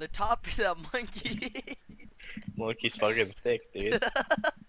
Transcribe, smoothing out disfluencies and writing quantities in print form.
The top of that monkey. Monkey's fucking thick, dude.